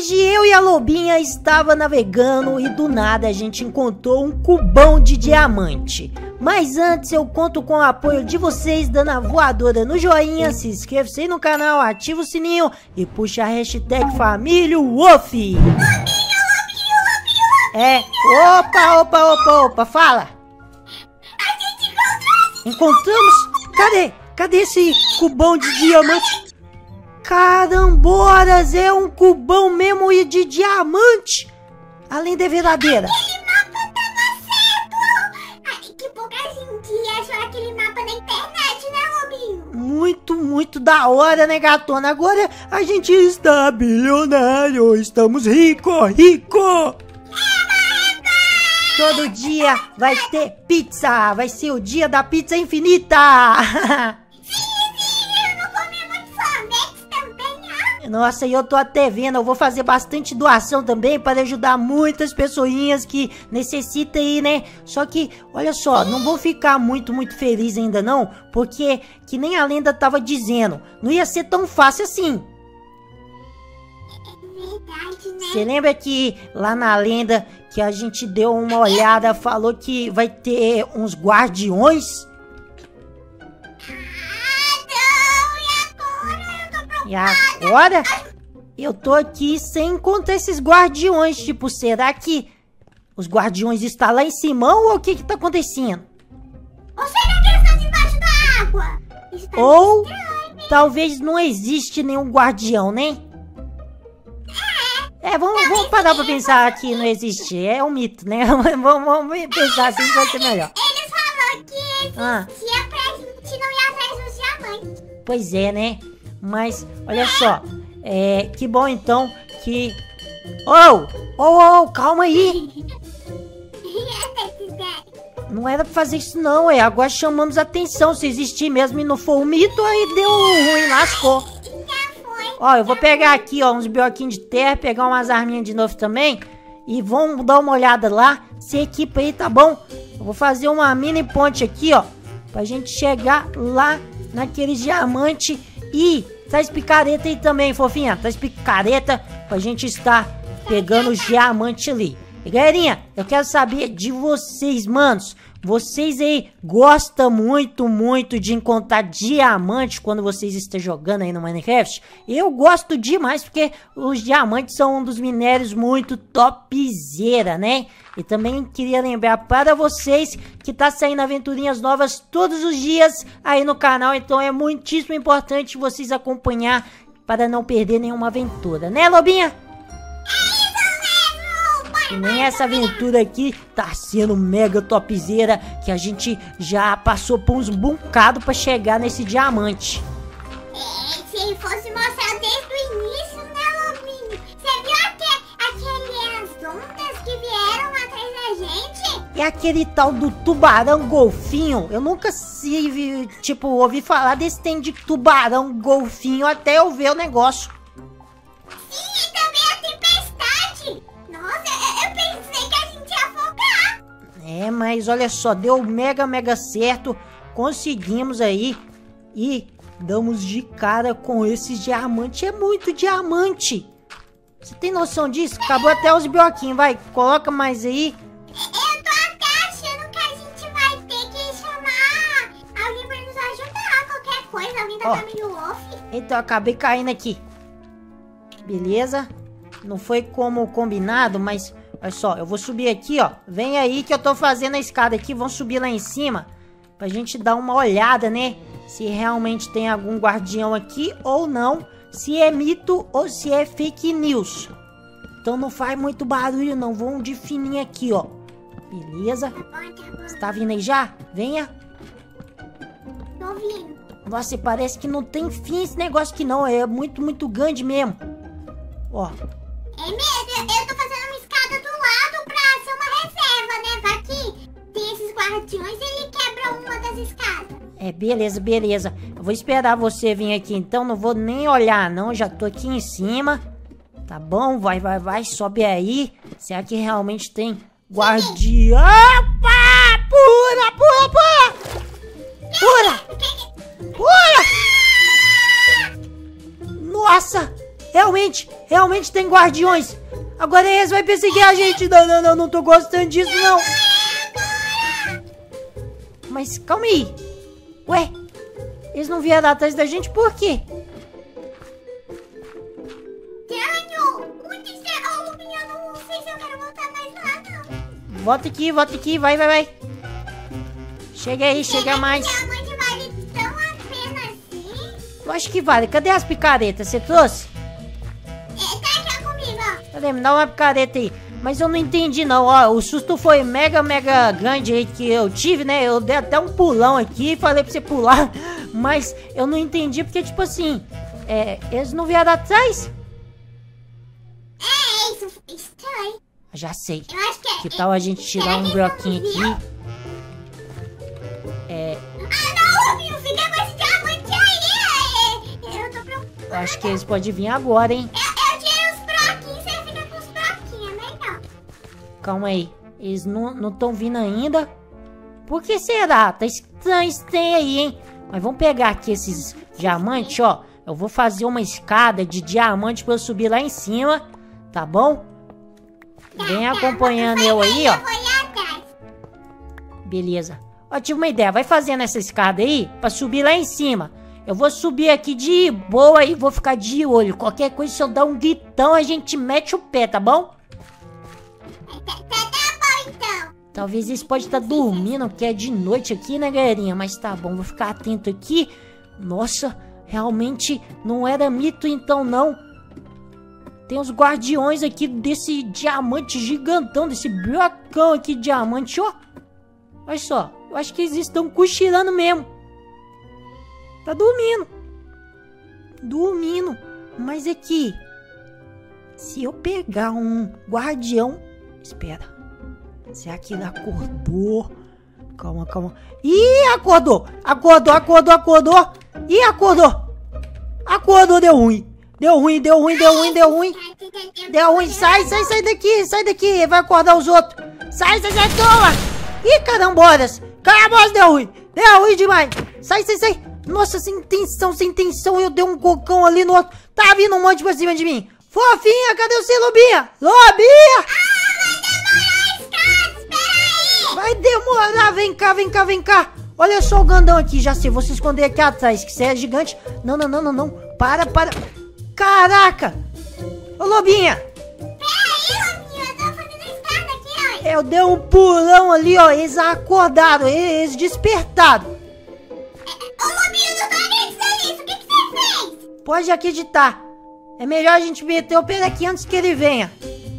Hoje eu e a Lobinha estava navegando e do nada a gente encontrou um cubão de diamante. Mas antes eu conto com o apoio de vocês, dando a voadora no joinha, se inscreva-se no canal, ativa o sininho e puxa a hashtag FamíliaWolf. Opa, fala. A gente Encontramos? Cadê esse cubão de diamante? Caramboras, é um cubão mesmo e de diamante. Além de verdadeira. Aquele mapa tava certo. Ai, que pouca gente achou aquele mapa na internet, né, Lobinho? Muito da hora, né, gatona? Agora a gente está bilionário. Estamos rico. Todo dia vai ter pizza. Vai ser o dia da pizza infinita. Eu não comi muito sorvete também, ó. Nossa, e eu tô até vendo, eu vou fazer bastante doação também para ajudar muitas pessoinhas que necessitam aí, né? Só que, olha só, não vou ficar muito feliz ainda não, porque, que nem a lenda tava dizendo, não ia ser tão fácil assim. É verdade, né? Você lembra que lá na lenda que a gente deu uma olhada, falou que vai ter uns guardiões? E agora eu tô aqui sem encontrar esses guardiões. Tipo, será que os guardiões estão lá em cima ou o que tá acontecendo? Ou será que eles estão debaixo da água? Isso tá Ou estranho, né? talvez não existe nenhum guardião, né? Vamos parar pra pensar que não existe. É um mito, né? Vamos pensar assim que vai ser melhor. Eles falaram que existia pra gente não ir atrás dos diamantes. Pois é, né? Mas, olha só. Que bom então que... Calma aí. Não era pra fazer isso não, agora chamamos a atenção. Se existir mesmo e não for um mito, aí deu ruim, lascou. Eu vou pegar aqui, uns bloquinhos de terra, pegar umas arminhas de novo também. E vamos dar uma olhada lá, se equipa aí, tá bom? Eu vou fazer uma mini ponte aqui, pra gente chegar lá naquele diamante. E traz picareta aí também, fofinha. Traz picareta pra gente estar pegando os diamantes ali. E galerinha, eu quero saber de vocês, manos. Vocês aí gostam muito de encontrar diamante quando vocês estão jogando aí no Minecraft? Eu gosto demais porque os diamantes são um dos minérios muito topzera, né? E também queria lembrar para vocês que tá saindo aventurinhas novas todos os dias aí no canal. Então é muitíssimo importante vocês acompanhar para não perder nenhuma aventura, né, Lobinha? E nem essa aventura aqui tá sendo mega topzera, que a gente já passou por uns buncados pra chegar nesse diamante. Se fosse mostrar desde o início, né, Lobinho? Você viu aquelas ondas que vieram atrás da gente? E aquele tal do tubarão golfinho, eu nunca ouvi falar desse tem de tubarão golfinho até eu ver o negócio. Sim, e também a tempestade. Nossa, eu pensei que a gente ia afogar. Mas olha só, deu mega certo. Conseguimos aí e damos de cara com esses diamantes. É muito diamante. Você tem noção disso? Acabou até os bloquinhos, vai. Coloca mais aí. Eu tô até achando que a gente vai ter que chamar alguém pra nos ajudar. Qualquer coisa, alguém da família Wolf. Então, acabei caindo aqui. Beleza. Não foi como combinado, mas olha só, eu vou subir aqui, Vem aí que eu tô fazendo a escada aqui, vamos subir lá em cima pra gente dar uma olhada, né? Se realmente tem algum guardião aqui ou não, se é mito ou se é fake news. Então não faz muito barulho não, vamos de fininho aqui, Beleza? Tá bom. Você tá vindo aí já? Venha. Tô vindo. Nossa, parece que não tem fim esse negócio aqui não, é muito grande mesmo. É mesmo, eu tô fazendo uma escada do lado pra ser uma reserva, né? Vai que tem esses guardiões e ele quebra uma das escadas. Beleza. Eu vou esperar você vir aqui então, não vou nem olhar não, já tô aqui em cima. Tá bom? Vai, sobe aí. Será que realmente tem guardião? Opa! Pula! Nossa! realmente tem guardiões. Agora eles vão perseguir a gente. Não tô gostando disso, não. Mas calma aí. Ué, eles não vieram atrás da gente por quê? Onde está? Ô, Lupinha, eu não sei se eu quero voltar mais lá, não. Volta aqui, vai. Chega aí, chega mais. Diamante vale tão a pena assim? Eu acho que vale. Cadê as picaretas? Você trouxe? Tá aqui comigo, ó. Cadê? Me dá uma picareta aí. Mas eu não entendi não, ó, o susto foi mega grande aí que eu tive, né? Eu dei até um pulão aqui, falei pra você pular, mas eu não entendi porque, tipo assim, eles não vieram atrás? Isso estranho. Já sei. Eu acho que Que tal a gente tirar um bloquinho aqui? não, Rubinho, fica com esse diamante aí. Eu tô preocupada. Eu acho que eles podem vir agora, hein? Eu tiro os broquinhos, você fica com os broquinhos, é melhor. Calma aí, eles não estão vindo ainda? Por que será? Tá estranho aí, hein? Mas vamos pegar aqui esses diamantes, ó. Eu vou fazer uma escada de diamante pra eu subir lá em cima, tá bom? Vem acompanhando eu aí, ó. Eu vou ir atrás. Beleza. Ó, tive uma ideia. Vai fazendo essa escada aí pra subir lá em cima. Eu vou subir aqui de boa e vou ficar de olho. Qualquer coisa, se eu dar um gritão, a gente mete o pé, tá bom? Tá bom, então. Talvez eles podem estar dormindo, porque é de noite aqui, né, galerinha? Mas tá bom, vou ficar atento aqui. Nossa, realmente não era mito então, não. Tem os guardiões aqui desse diamante gigantão, desse blocão aqui de diamante, ó. Olha só, eu acho que eles estão cochilando mesmo. Tá dormindo. Mas aqui, se eu pegar um guardião... Espera. Será que ele acordou? Calma. Ih, acordou. Ih, acordou. Deu ruim. Sai daqui. Vai acordar os outros. Sai, toma. Ih, caramboras, deu ruim demais. Sai. Nossa, sem intenção, eu dei um cocão ali no outro. Tá vindo um monte pra cima de mim. Fofinha, cadê você, Lobinha? Vai demorar, vem cá. Olha só o gandão aqui, já sei, vou se esconder aqui atrás, que você é gigante. Não. Para. Caraca. Ô, Lobinha. Peraí, Lobinho, eu tô fazendo a escada aqui, ó. Eu dei um pulão ali, ó, eles acordaram, eles despertaram. Ô, Lobinho, eu não tô acreditando nisso, o que você fez? Pode acreditar. É melhor a gente meter o pé aqui antes que ele venha.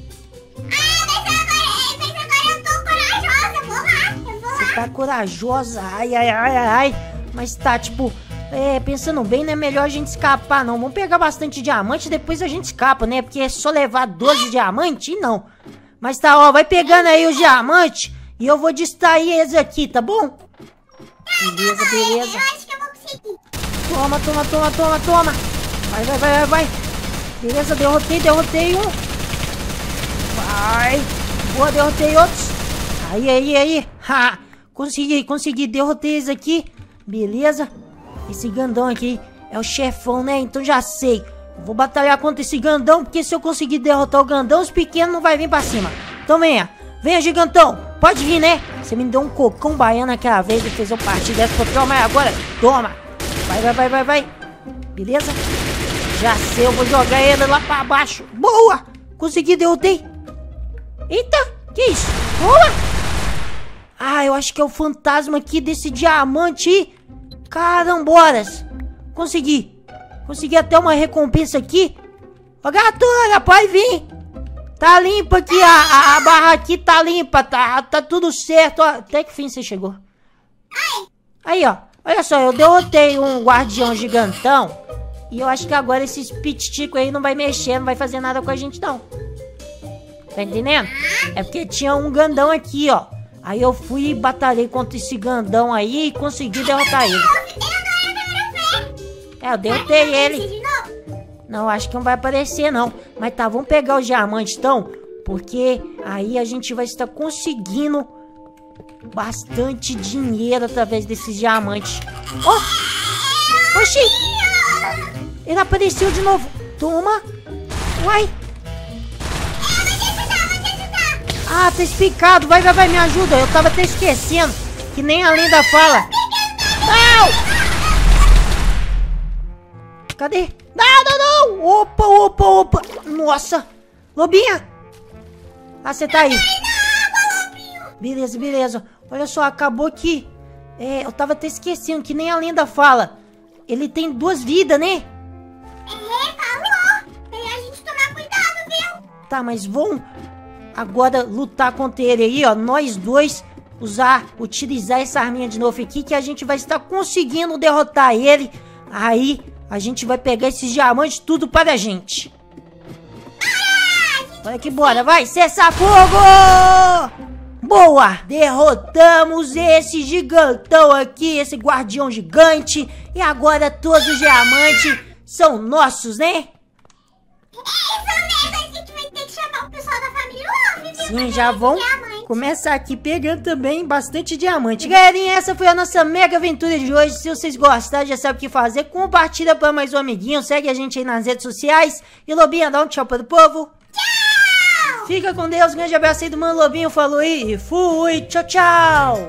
Mas agora eu tô corajosa, eu vou lá. Você tá corajosa, ai. Mas tá, tipo, pensando bem, não é melhor a gente escapar, não. Vamos pegar bastante diamante e depois a gente escapa, né? Porque é só levar 12 diamantes e não. Mas tá, ó, vai pegando aí os diamantes e eu vou distrair eles aqui, tá bom? Beleza. Eu acho que eu vou conseguir. Toma. Vai. Beleza, derrotei um. Vai. Boa, derrotei outros. Aí. Ha, consegui, derrotei eles aqui. Beleza. Esse gandão aqui é o chefão, né? Então já sei. Vou batalhar contra esse gandão, porque se eu conseguir derrotar o gandão, os pequenos não vai vir pra cima. Então venha, gigantão. Pode vir, né? Você me deu um cocão baiano aquela vez e fez eu partir dessa control, mas agora, toma. Vai. Beleza? Já sei, eu vou jogar ele lá pra baixo. Boa! Consegui, derrotei. Eita, que isso? Boa! Eu acho que é o fantasma aqui desse diamante. Caramboras. Consegui até uma recompensa aqui. Ô, gatura, pode vir. Tá limpa aqui, a barra aqui tá limpa, tá tudo certo. Ó, até que fim você chegou. Aí, ó, olha só, eu derrotei um guardião gigantão. E eu acho que agora esses pititico aí não vai mexer, não vai fazer nada com a gente, não. Tá entendendo? É porque tinha um gandão aqui, ó. Aí eu fui e batalhei contra esse gandão aí e consegui derrotar ele. Eu derrotei ele. Não, acho que não vai aparecer, não. Mas tá, vamos pegar os diamantes, então. Porque aí a gente vai estar conseguindo bastante dinheiro através desses diamantes. Oxi! Ele apareceu de novo. Toma. Uai. Ah, tá explicado. Vai, me ajuda. Eu tava até esquecendo. Que nem a lenda fala. Não! Cadê? Não! Opa! Nossa! Lobinha! Ah, você tá aí. Beleza. Olha só, acabou que... eu tava até esquecendo, que nem a lenda fala. Ele tem 2 vidas, né? Falou. Melhor a gente tomar cuidado, viu? Tá, mas vamos agora lutar contra ele aí, ó. Nós dois utilizar essa arminha de novo aqui, que a gente vai estar conseguindo derrotar ele. Aí a gente vai pegar esses diamantes tudo para a gente. Olha que bora, vai, cessa fogo! Boa, derrotamos esse gigantão aqui, esse guardião gigante. E agora todos os diamantes são nossos, né? A gente vai ter que chamar o pessoal da família Love, viu? Sim, já vão começar aqui pegando também bastante diamante. Galerinha, essa foi a nossa mega aventura de hoje. Se vocês gostaram, já sabe o que fazer. Compartilha para mais um amiguinho. Segue a gente aí nas redes sociais. E Lobinha, dá um tchau para o povo. Tchau! Fica com Deus. Grande abraço aí do Mano Lobinho. Falou aí. Fui. Tchau.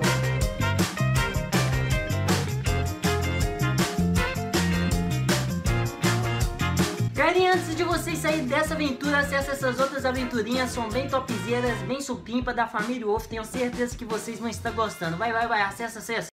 Galerinha, antes de vocês saírem dessa aventura, acessa essas outras aventurinhas, são bem topzeiras, bem supimpa da família Wolf. Tenho certeza que vocês vão estar gostando. Vai, acessa.